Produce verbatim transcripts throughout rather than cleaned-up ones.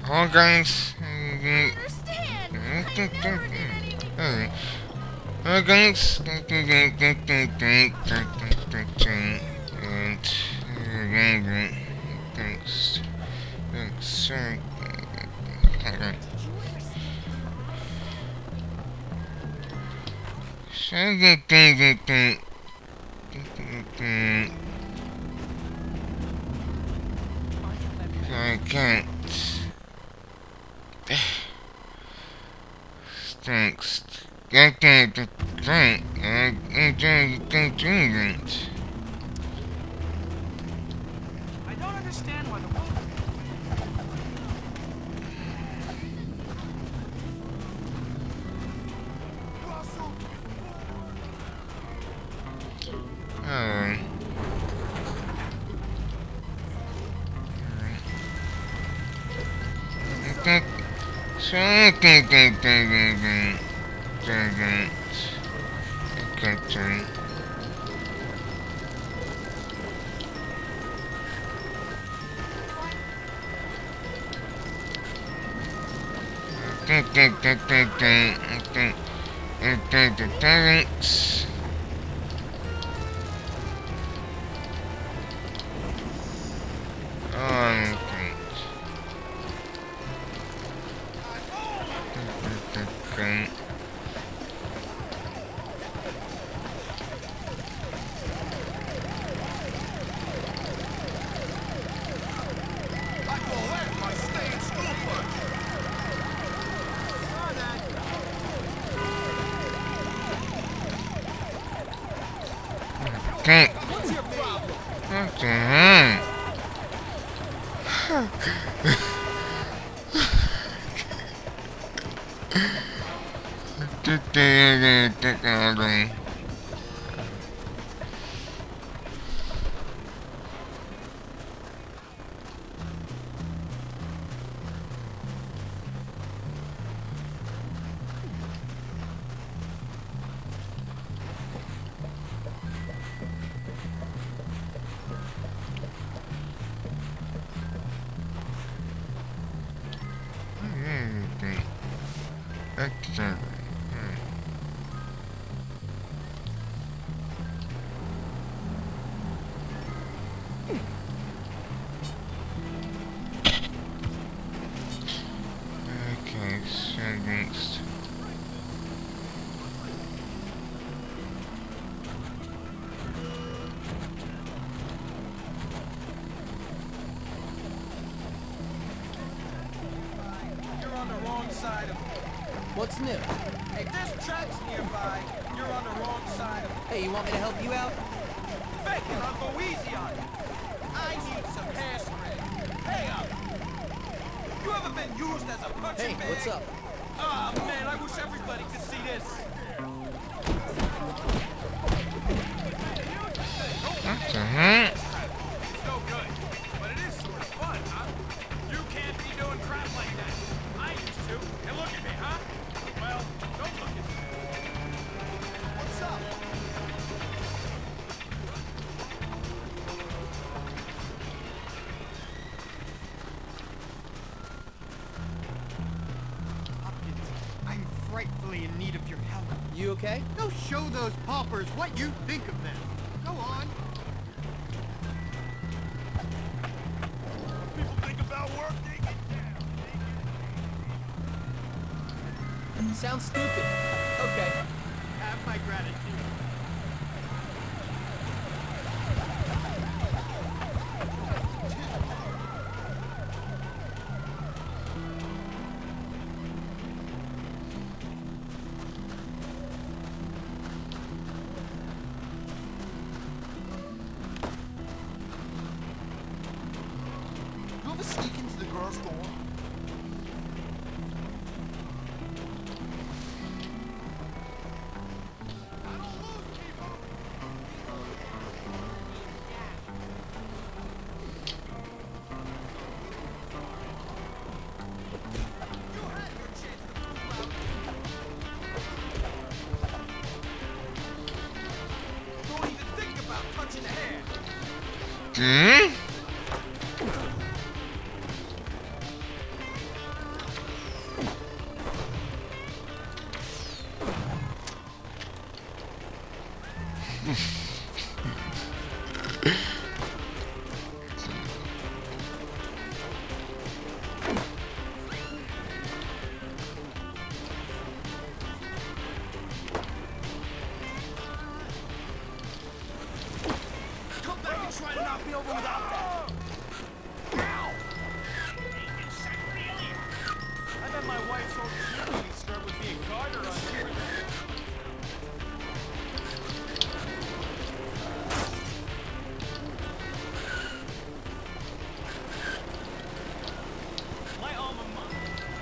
Organs. Organs. I can't. Thanks. I can't drink. I can't drink. I don't understand why the world. Oh. Thanks. Oh, thanks. Okay. What the heck? Excellent. Okay, so next. You're on the wrong side of it. What's new? Hey, there's tracks nearby. You're on the wrong side of it. Hey, you want me to help you out? Bacon, I'll go easy on you. I need some hairspray. Hey, up. You ever been used as a punching Hey, bag? what's up? Ah, man, I wish everybody could see this. What the heck? It's no good, but it is sort of fun, huh? You can't be doing crap like that. I used to. And look at me, huh? Well, don't look at me. What's up? Hopkins, I'm frightfully in need of your help. You okay? Go show those paupers what you think of them. Go on. People think about work, they get down. Sounds stupid. Okay. Have my gratitude. You ever sneak into the girls' dorm? Don't even think about touching the hair. Hmm? Come back and try to knock me over without that. I bet my wife's old cheerleading skirt would be a garter under. My alma mater.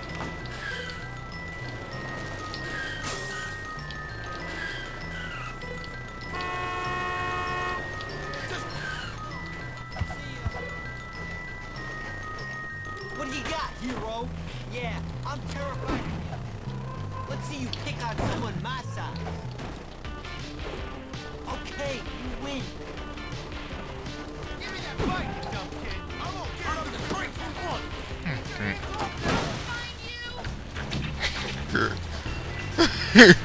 What do you got, hero? Yeah, I'm terrified. Let's see you pick on someone my size. Okay, you win. Give me that fight, you dumb kid. I won't get up the drink for one. Good.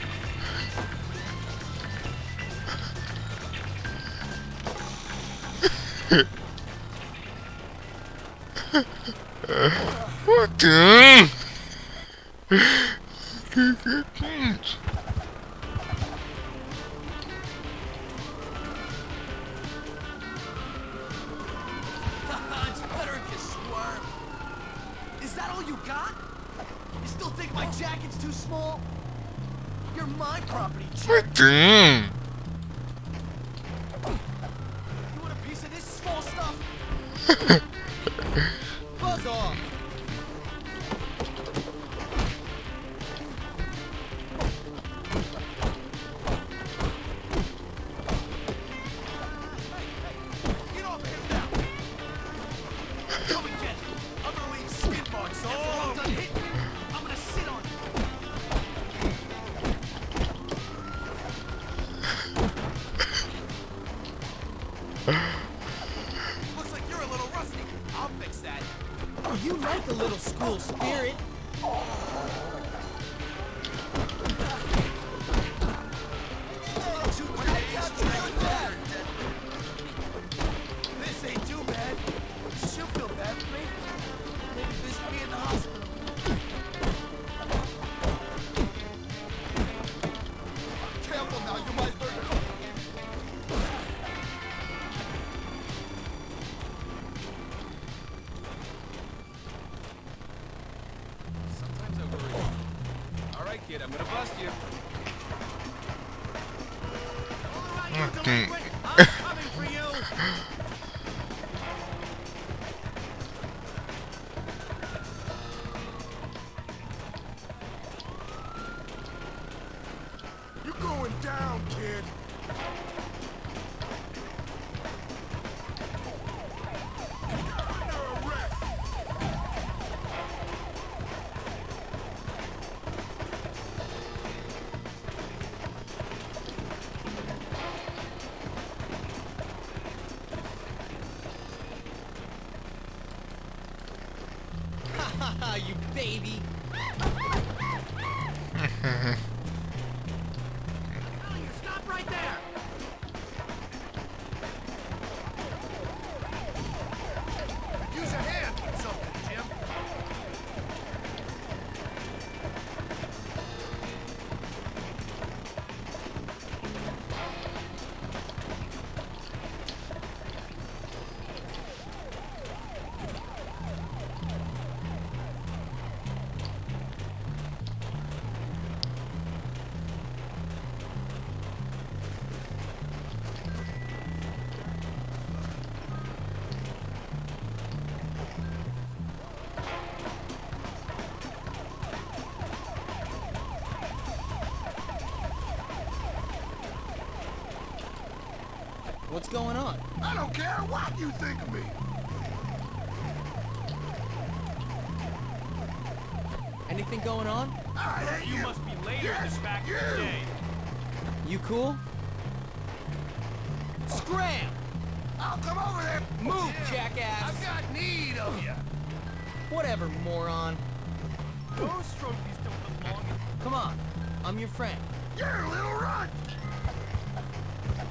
What the? It's better if you squirm. Is that all you got? You still think my jacket's too small? You're my property, jerk. What the? You want a piece of this small stuff? Buzz off. Get off him now. Come and get it. I'm gonna leave skid marks. So after I'm done hitting you, I'm gonna sit on you. Looks like you're a little rusty. I'll fix that. Oh, you like a little school spirit. Two days straight there. This ain't too bad. She'll feel bad for me. Maybe visit me in the hospital. Careful now, you might hurt her. Sometimes I worry. All right, kid, I'm gonna bust you. All right, you Okay. delinquent. I'm coming for you. You're going down, kid. Under arrest. Ha ha ha, you baby. Stop right there. Use a hand with something, Jim. What's going on? I don't care what you think of me. Anything going on? I hate you. You must be later yes, this back in the day. You cool? Scram! I'll come over there. Move, Yeah, jackass! I've got need of you. Whatever, moron. Those trophies don't belong. Come on, I'm your friend. You're a little runt.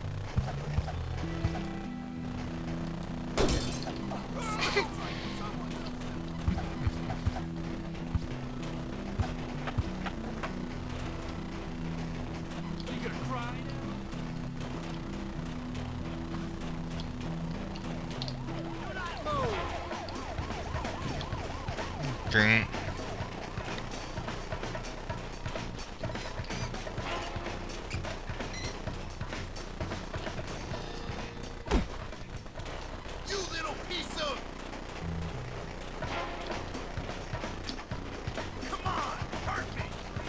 Okay. You little piece of... Come on, hurt me!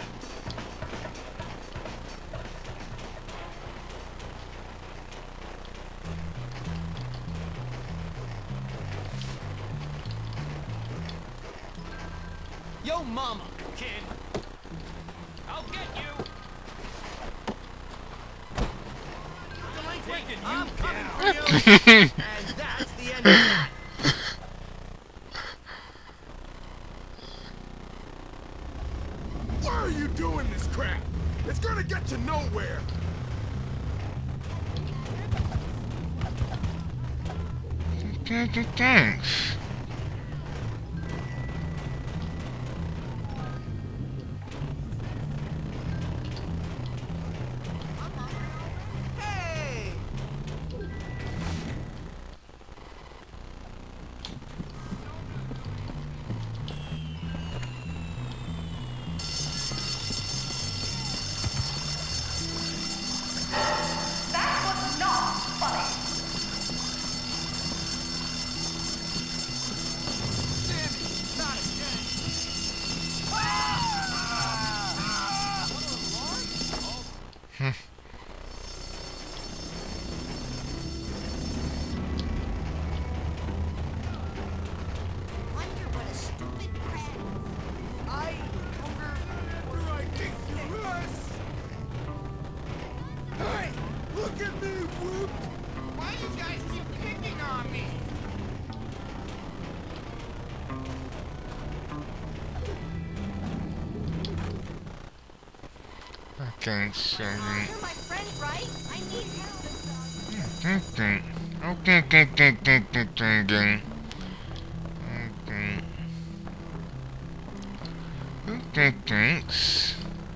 Yo, mama. Kid, I'll get you! Taking I'm you coming down. for you. And that's the end of that. Why are you doing this crap? It's gonna get you nowhere! Thanks. Hey! Wonder what a stupid crap. I wonder... What do I think you was? Hey! Look at me, Whoop! Why you guys keep picking on me? Okay, so You're my friend, right? I need help. okay, okay, okay, okay, okay, okay, okay, okay, okay, thanks.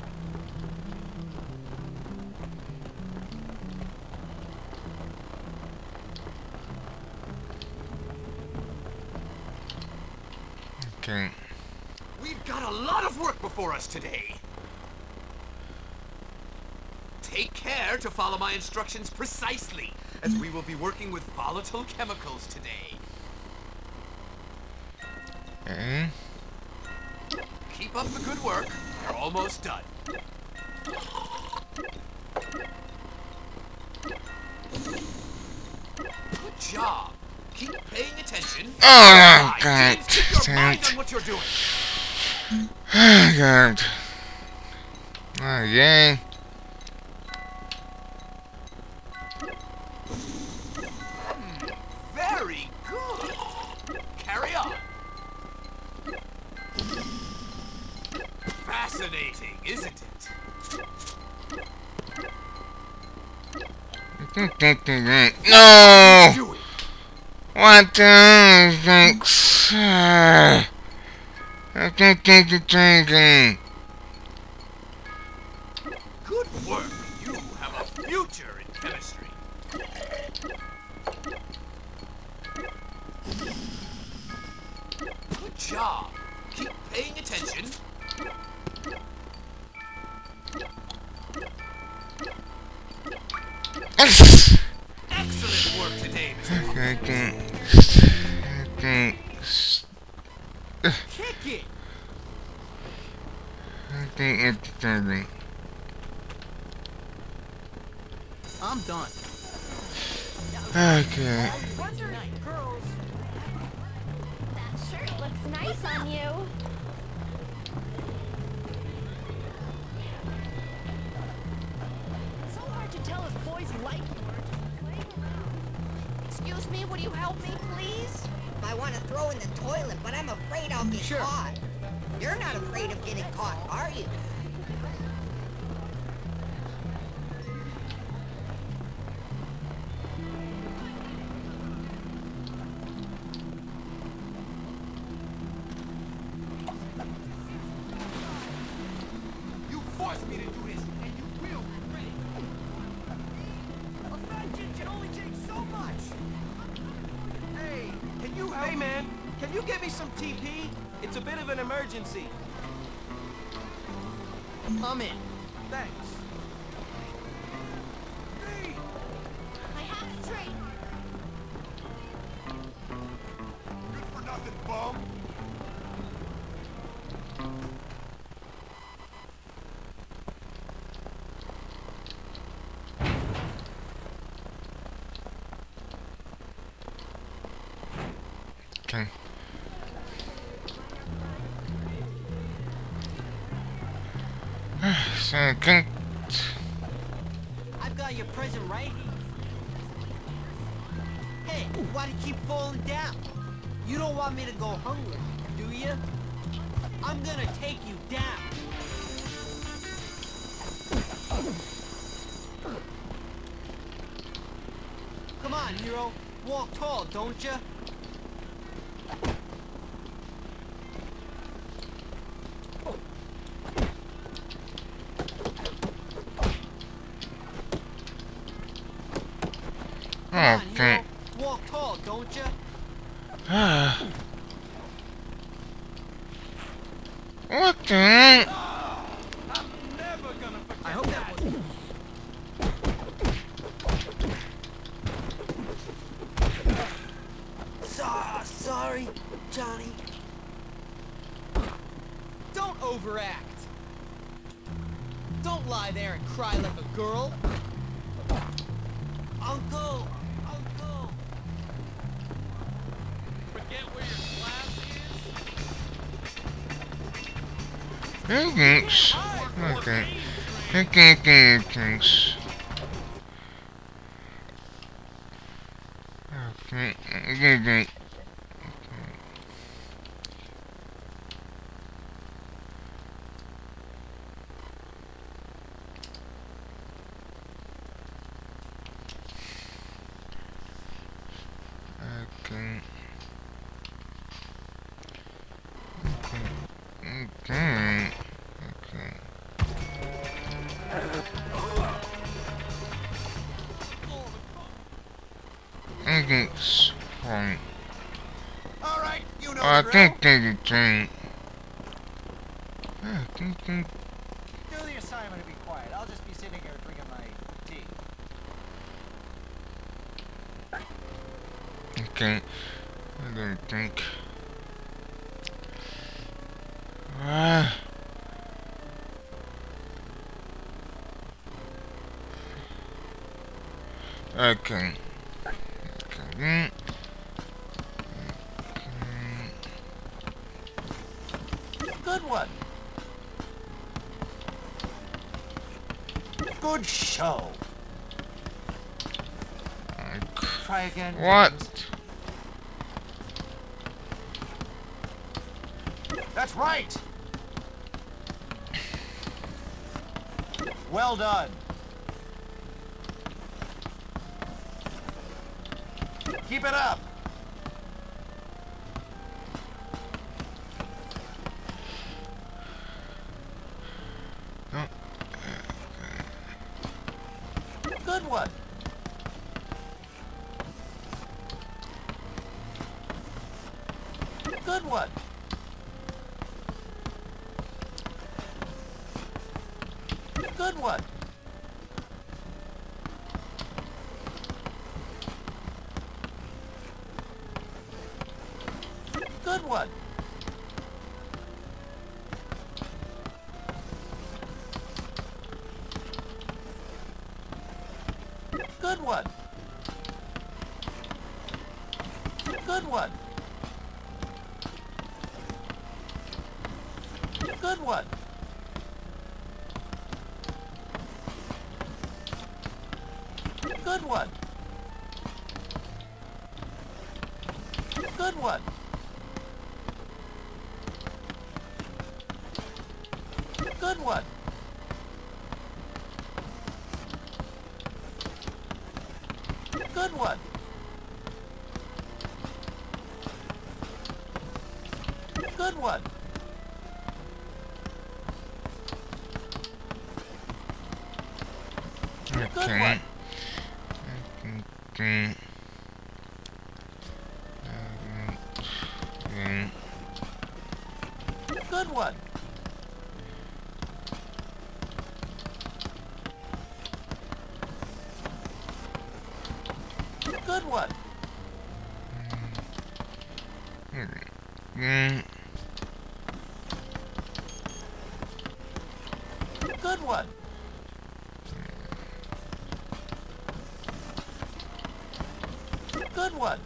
Okay. We've got a lot of work before us today. Take care to follow my instructions precisely, as we will be working with volatile chemicals today. Okay. Keep up the good work. We're almost done. Good job. Keep paying attention. Oh, Right, God. James, keep your mind Damn on what you're doing. it. God. Oh, yeah. Very good. Carry on. Fascinating, isn't it? No! Doing. What the thanks? I can't take the drinking. Good work. You have a future in chemistry. Good job. Keep paying attention. Yes! Excellent work today, Mister Pop. I can't. I can't. Kick it. I can't get the drinking. I'm done. Okay. Girls. That shirt looks nice on you. So hard to tell if boys like you or just Excuse me, would you help me, please? I want to throw in the toilet, but I'm afraid I'll get Sure. caught. You're not afraid of getting caught, are you? trust me to do this, and you will regret it. A fat kid can only take so much. Hey, can you help? Hey, man, can you get me some T P? It's a bit of an emergency. I'm in. Thanks. Hey! I have the train. Good for nothing, bum. Okay. So I think I've got your present right here. Hey, why do you keep falling down? You don't want me to go hungry, do you? I'm gonna take you down. Come on, hero. Walk tall, don't you? Come on, okay. hero. Walk tall, don't you? What the heck? I'm never gonna forget I hope that was. So, sorry, Johnny. Don't overact. Don't lie there and cry like a girl. Uncle, Uncle. Forget where your class is. Hey, thanks. Okay. Okay, okay, thanks. Okay, okay, okay. Okay. Okay. Okay. Okay. I think it's fine. All right, you know I the think they did change. I think they. Do the assignment and be quiet. I'll just be sitting here drinking my tea. Okay. I don't think. Ah. Okay. Okay. Good one. Good show. Okay. Try again. James. What? That's right. Well done. Keep it up. Oh. Good one. Good one. Good one. Good one. Good one. Good one. Good one. Good one. Good one. Good one. Good one. Good one. Good Okay. one. Okay. Okay. Good one. Good one. Okay. Good one. Good one.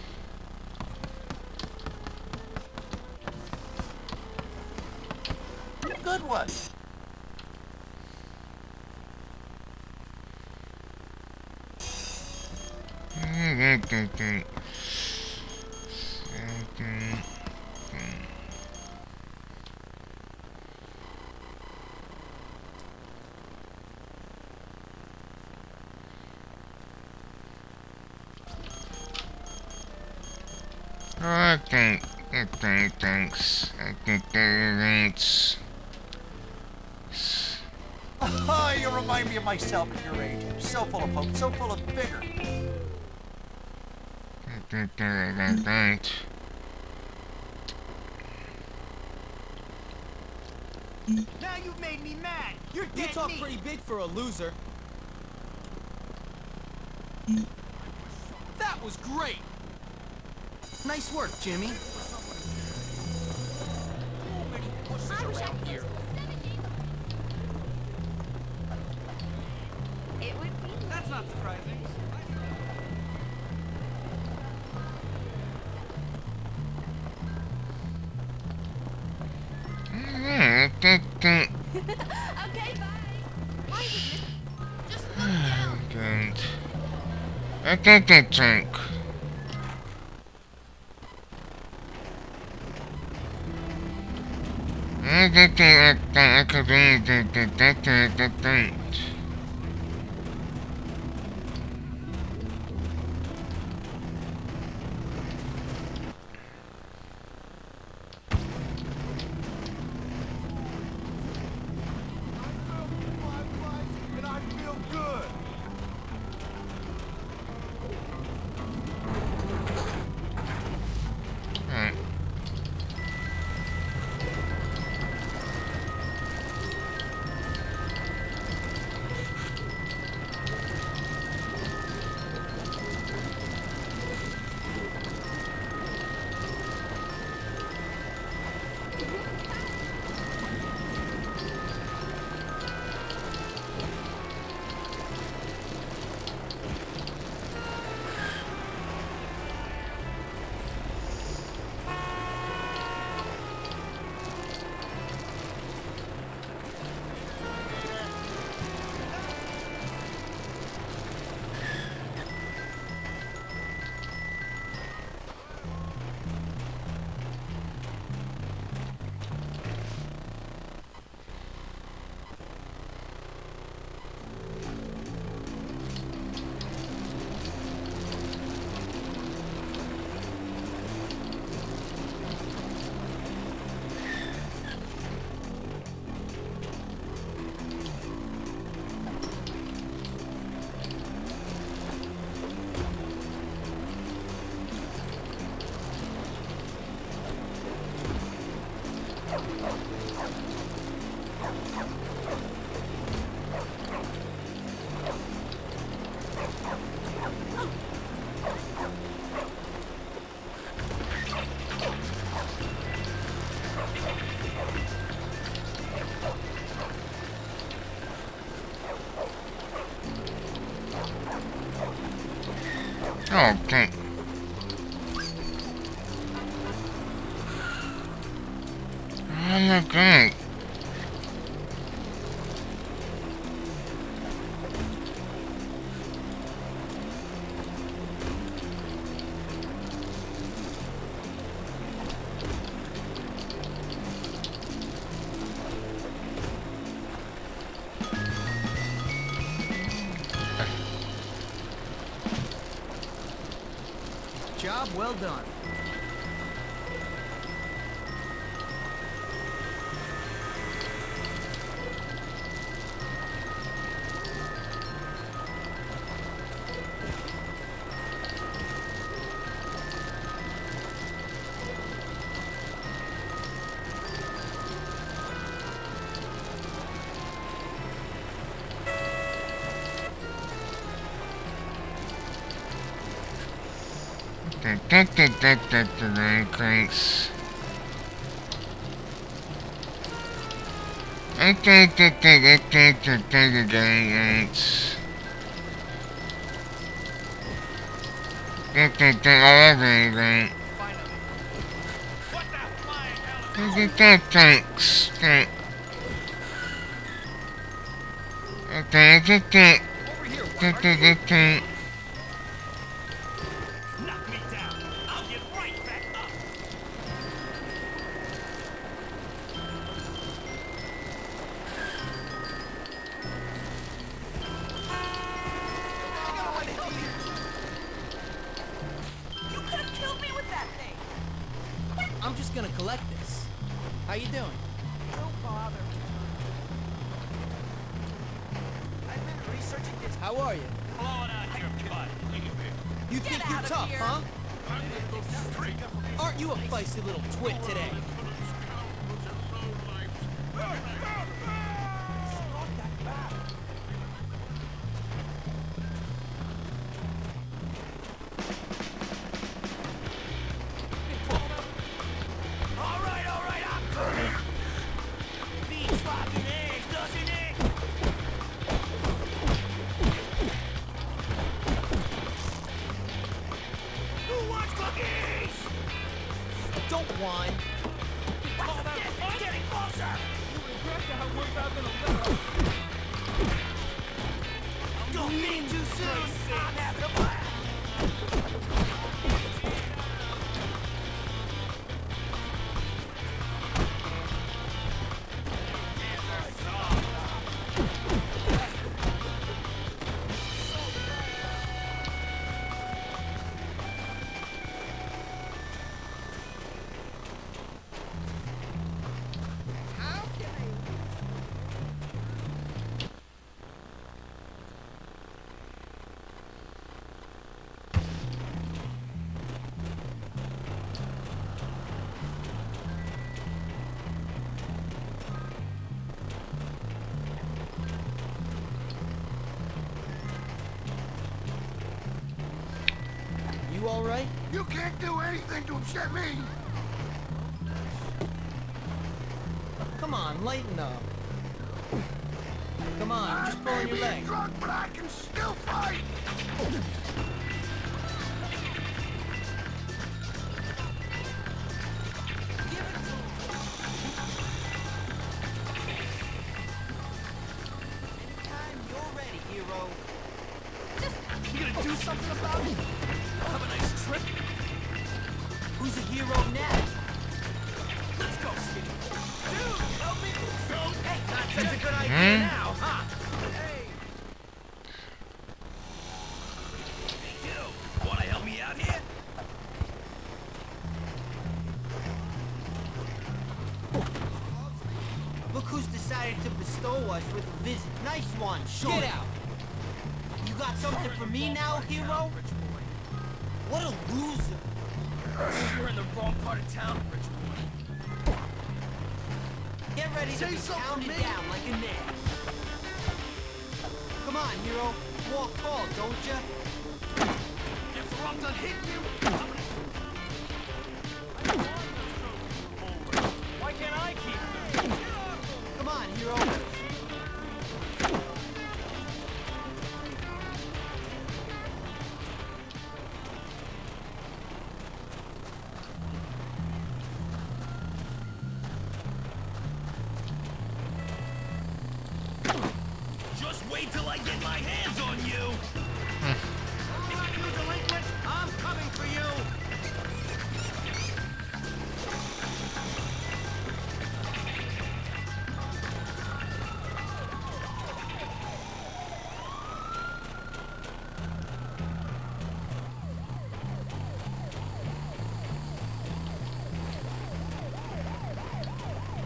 Good one. Okay. Okay, okay, thanks. Okay, thanks. Oh, you remind me of myself at your age. So full of hope, so full of vigor. Okay, thanks. Now you've made me mad. You're You dead talk meat. pretty big for a loser. That was great. Nice work, Jimmy. I wish I could get It would be. That's not surprising. Okay, okay. Okay, bye. My goodness. Just look down. Good. Okay, okay, drink. Okay, okay, okay, okay, drink, drink, drink, drink, drink, drink, drink. And I feel good. Alright. Okay. Oh, okay. Job well done. Cranks. Thanks. Thanks. Knock me down. I'll get right back up. You could have killed me with that thing. I'm just gonna collect this. How you doing? Don't bother. I've been researching this. How are you? Blow it out your butt. You Get think you're out of tough, here. huh? Aren't you a feisty little twit today? All right, all right, I'm coming. Feed slopping eggs, doesn't it? Who wants cookies? Don't whine. What's this? It's getting closer. Don't be too soon. I'm having a blast. You all right? You can't do anything to upset me! Come on, lighten up. Come on, I'm just I pulling may your be leg. drunk, but I can still fight! Anytime you're ready, hero. You gonna do something about it? Have a nice trip. Who's a hero now? Let's go, Skinny. Dude, help me. So, hey, not such a good idea Hmm? now, huh? Hey. Hey, you. Wanna help me out here? Look who's decided to bestow us with a visit. Nice one, Sean. Get out. You got something for me now, hero? What a loser. You're in the wrong part of town, rich boy. Get ready to Say be something pounded to me. down like a nail. Come on, hero. Walk tall, don't ya? After I'm done hitting you, why can't I keep them? Come on, hero. Just wait till I get my hands on you! You delinquent, I'm coming for you!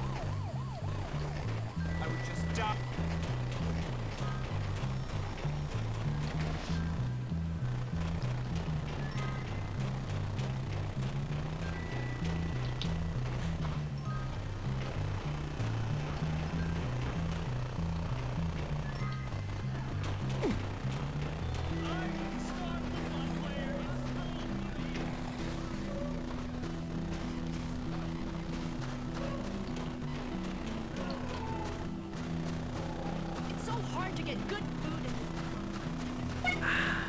I would just stop. hard to get good food in this town.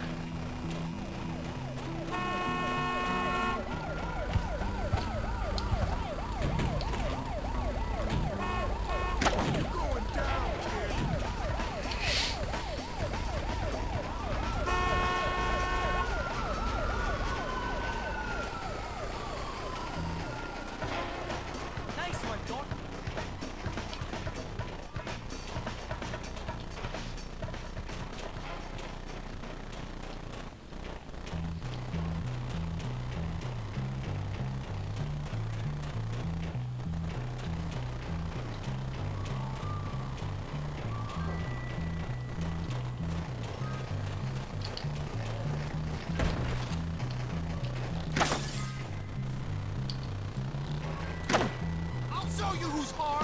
Nice one, Doc. I'll show you who's hard.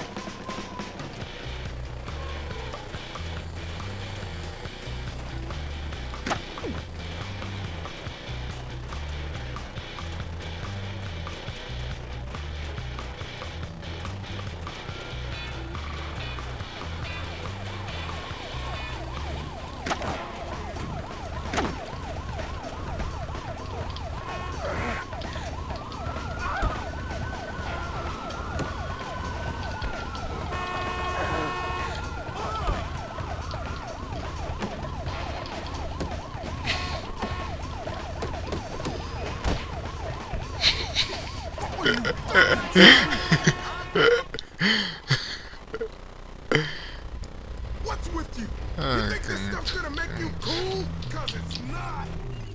What's with you? You think this stuff's gonna make you cool? Cause it's not.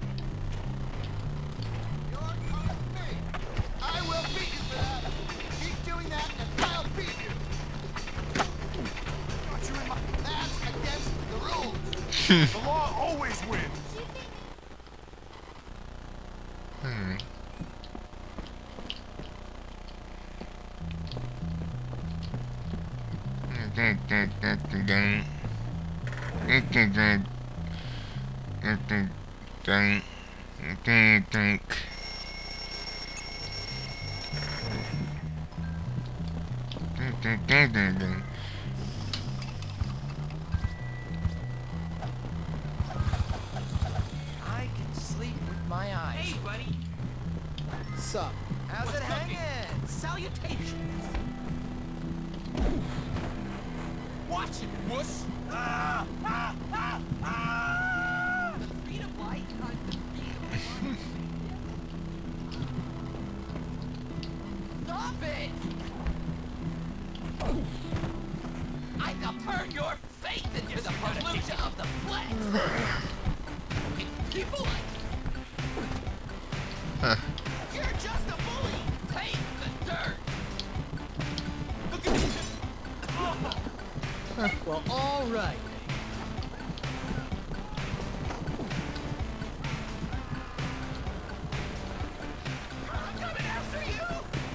You're calling me. I will beat you for that. Keep doing that and I'll beat you. Got you in my... That's against the rules. The law always wins. Hmm. Dun, dun, dun, dun, dun. Dun, dun, dun. Dun, dun, dun. Dun, dun. Dun, dun, dun, dun, dun. I can sleep with my eyes. Hey, buddy. Sup? How's What's it cooking? hanging? Salutations. Watch it, wuss. Ah, ah, ah, ah. The speed of light times the speed of light. Stop it! I shall turn your faith into the pollution of the flesh. People, Huh. you're just a bully. Take the dirt. Look at me. Well, all right. I'm coming after you.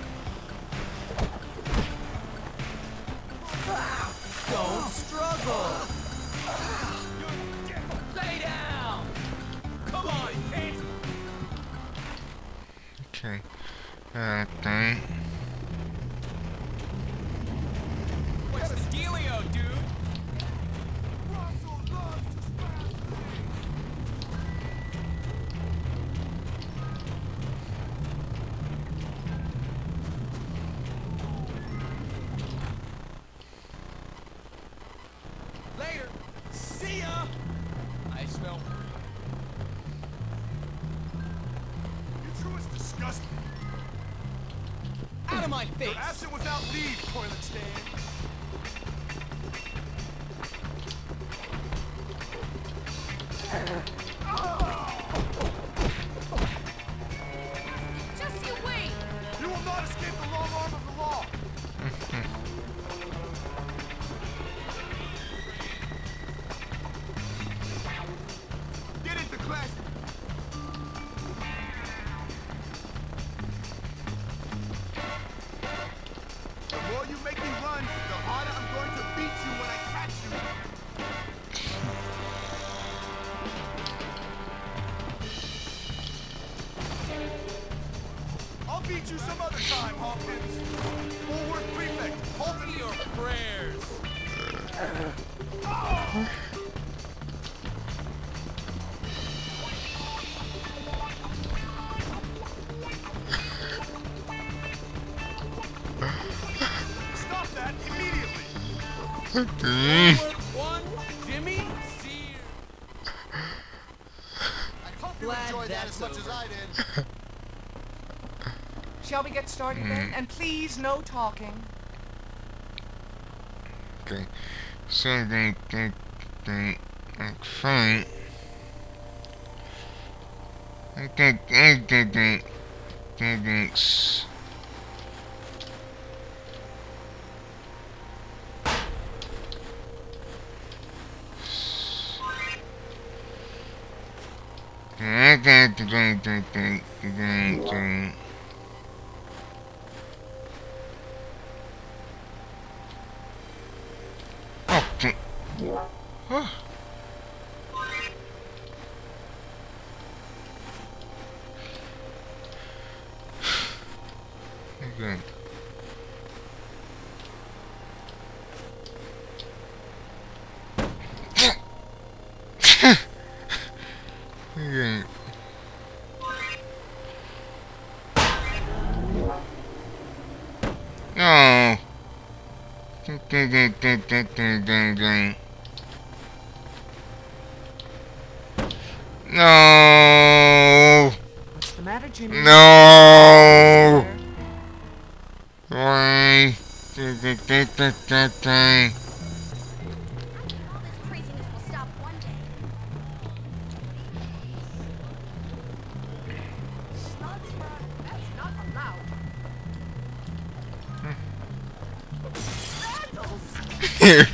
Don't struggle. Stay down. Come on, kid. Okay. Uh, dun. What's the dealio, dude? Later. See ya. I smell. You two is disgusting. Out of my face. You're absent without leave, toilet stand. Just you wait. You will not escape the long arm of the law. Get into class. The more you make me run, the harder I'm going to beat you when I catch you. I'll beat you some other time, Hawkins. Forward prefect, hold Your prayers. Oh! Okay. One, Jimmy Sears. I hope you Glad enjoyed that that's as much as over. I did. Shall we get started then? And please, no talking. Okay. So they they they like fight. I think I did it. Did it. I did the day the day the day the okay. Oh. Okay. Okay. No. No. What's the matter, Jimmy? No. Why? All this craziness will stop one day. Slugs, that's not allowed. Here.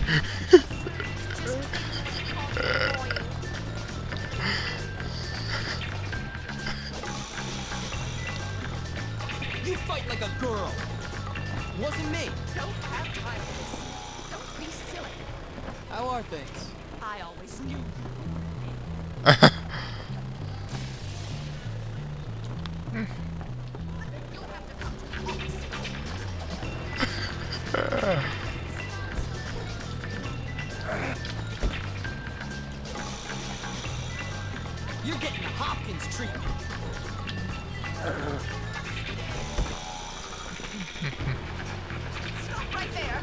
You fight like a girl. Wasn't me. Don't have time for this. Don't be silly. How are things? I always knew. You'll have to come to the police. You're getting the Hopkins treatment. Stop right there.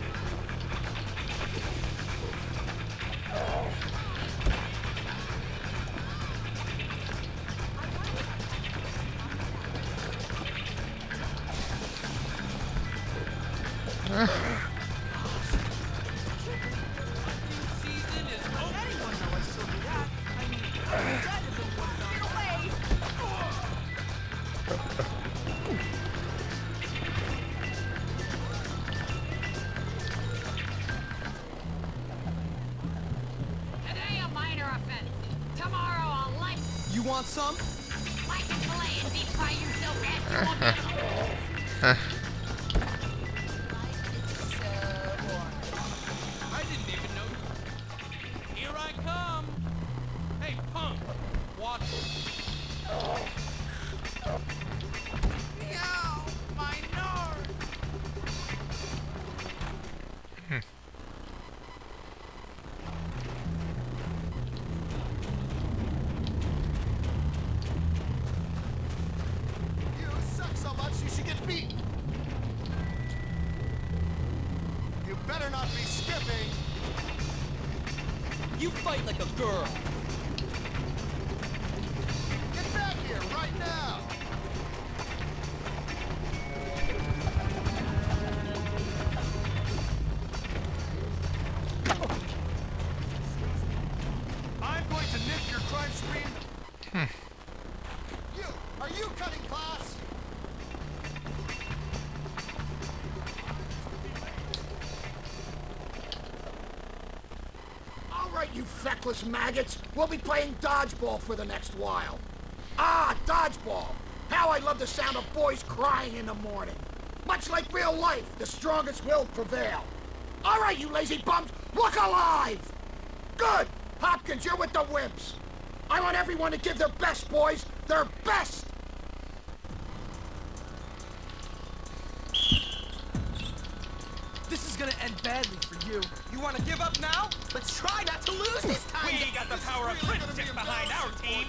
Season is over. Anyone know I still do that? I mean, that isn't what Get away. Today a minor offense. Tomorrow a life. You want some? Like and fillet and deep fry you so bad you won't be able to. I didn't even know. Here I come. Hey, punk. Watch it. Meow, my nose. You suck so much you should get beat. You better not be skipping. You fight like a girl. Get back here right now. I'm going to nip your crime spree. You, are you cutting class? All right, you feckless maggots. We'll be playing dodgeball for the next while. Ah, dodgeball. How I love the sound of boys crying in the morning. Much like real life, the strongest will prevail. All right, you lazy bums, look alive! Good! Hopkins, you're with the wimps. I want everyone to give their best, boys. Their best! This is gonna end badly for you. You want to give up now? Let's try not to lose this time. We got the power of friendship behind our team.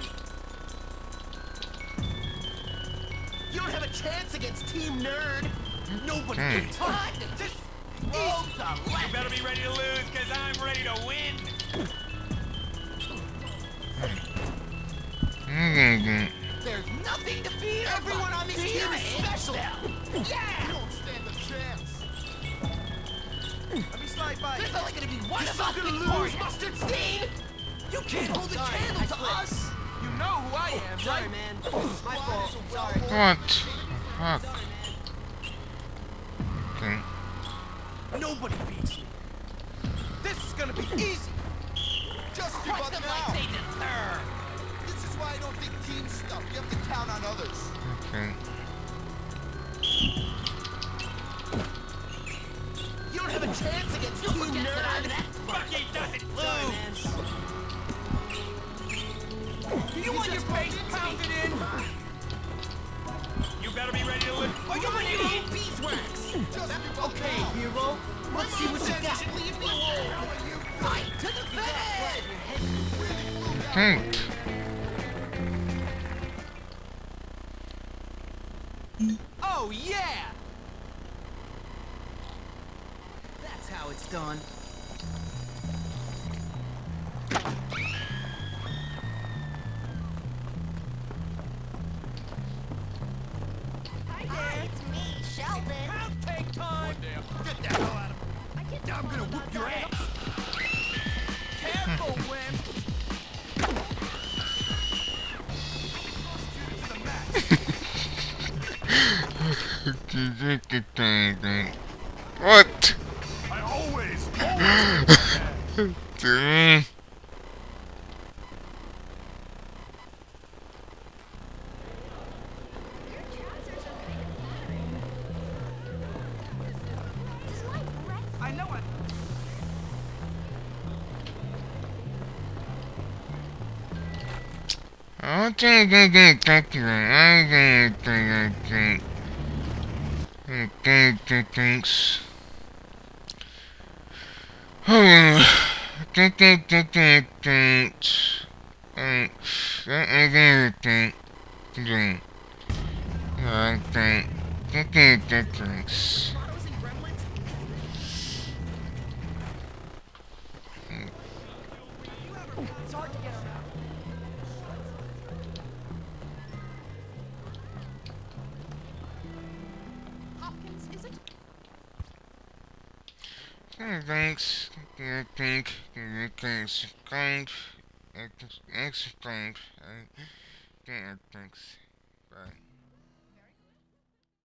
You don't have a chance against Team Nerd. Nobody Hmm. can talk. Just You better be ready to lose, because I'm ready to win. There's nothing to fear. Everyone on this team is special. Yeah. You don't stand a chance. Let me slide by. There's only gonna be one You're of so us gonna before lose, you. Mustard Steve, you can't hold a Sorry, candle I to slipped. us. You know who I am, Sorry, right? man. My fault. Sorry. What? Fuck. Okay. Nobody beats me. This is gonna be easy. Just give Crush up them now. like they deserve. This is why I don't think team stuff. You have to count on others. Okay. You don't have a chance against two Forget that I'm nerds. an expert. Bucky doesn't Sorry, lose. man. Do you want your face pounded in? You better be ready to lose. Are you ready to eat beeswax? Just give up Okay, now. hero. Let's see what you got. Fight to the finish. Think. Oh, yeah! That's how it's done. Hi, it's me, Sheldon. Take time. Get the hell out of I can't I'm gonna whoop your ass. Careful, Wimp. What? I always, Damn. Your trousers are kind of flattering. Does my breath I know it. I think I get that right. I get that. Okay, thanks. Oh, thank you, thank you, thanks. Thanks. I get it. Thanks. I think. Thank you, thanks. It's hard to get around. Hopkins, is it? Thanks. I think. Thanks. Subscribe. Subscribe. Thanks. Bye.